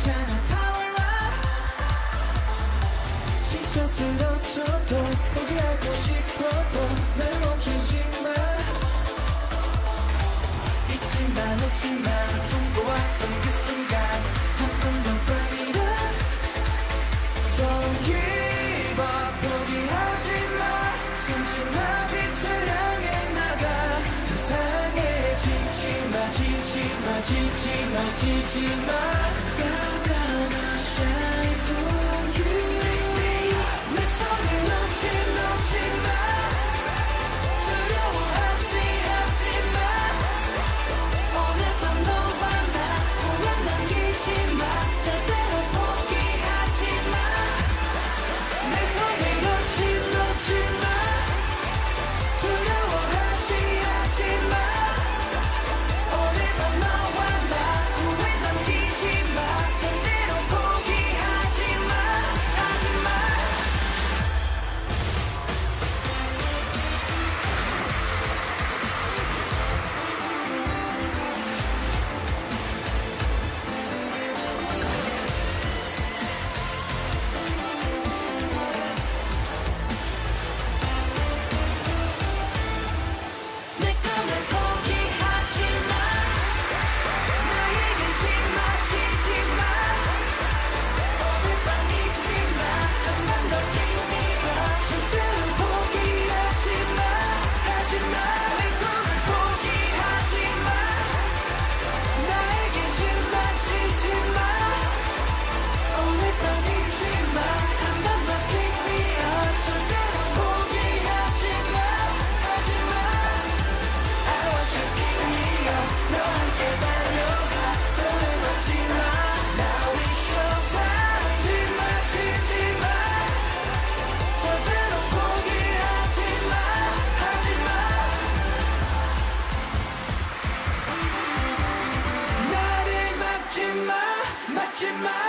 괜찮아 power up 진짜 쓰러져도 포기하고 싶어도 날 멈추지 마 잊지마 꿈꿔왔던 그 순간 한 번 더 burn it up Don't give up 포기하지 마 숨쉬마 빛을 향해 나가 세상에 지지마 I'm gonna shine for you 내 손을 놓지 마 두려워하지 마 오늘 밤 너와 나 후회 남기지 마 절대로 포기하지 마 내 손을 놓지 마 두려워하지 마 오늘 밤 너와 나 후회 남기지 마 절대로 포기하지 마 하지 마 내 꿈을 포기하지 마 나에겐 지지 마 오늘 밤 잊지 마 한 번 더 pick me up 절대로 포기하지 마 하지 마 내 꿈을 포기하지 마 나에겐 지지 마 오늘 밤 잊지 마 한 번 더 pick me up 절대로 포기하지 마 하지 마 I want you to pick me up 너와 함께 달려가 손을 놓지 마 Now it's showtime 지지 마 절대로 포기하지 마 하지 마 나를 막지 마